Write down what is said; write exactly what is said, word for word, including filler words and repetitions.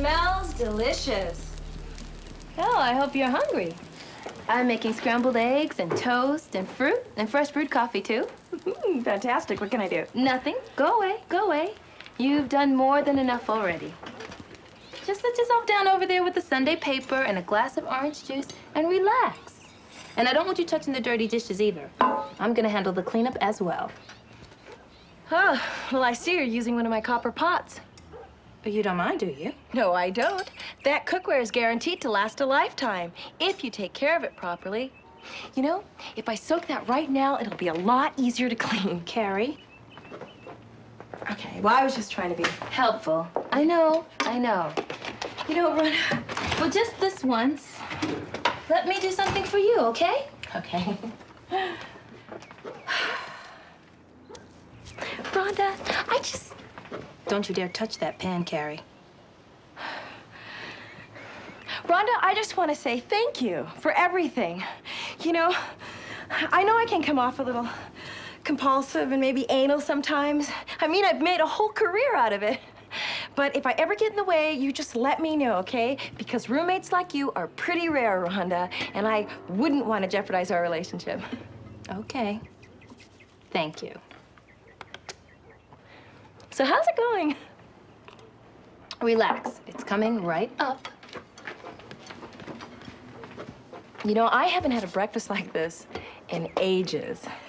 smells delicious. Oh, I hope you're hungry. I'm making scrambled eggs and toast and fruit and fresh brewed coffee, too. Fantastic. What can I do? Nothing. Go away. Go away. You've done more than enough already. Just sit yourself down over there with the Sunday paper and a glass of orange juice and relax. And I don't want you touching the dirty dishes either. I'm gonna handle the cleanup as well. Oh, well, I see you're using one of my copper pots. But you don't mind, do you? No, I don't. That cookware is guaranteed to last a lifetime if you take care of it properly. You know, if I soak that right now, it'll be a lot easier to clean. Carrie? Okay, well, I was just trying to be Helpful. I know, I know. You know, Rhonda, well, just this once, let me do something for you, okay? Okay. Rhonda, I just... Don't you dare touch that pan, Carrie. Rhonda, I just want to say thank you for everything. You know, I know I can come off a little compulsive and maybe anal sometimes. I mean, I've made a whole career out of it. But if I ever get in the way, you just let me know, okay? Because roommates like you are pretty rare, Rhonda, and I wouldn't want to jeopardize our relationship. Okay. Thank you. So how's it going? Relax. It's coming right up. You know, I haven't had a breakfast like this in ages.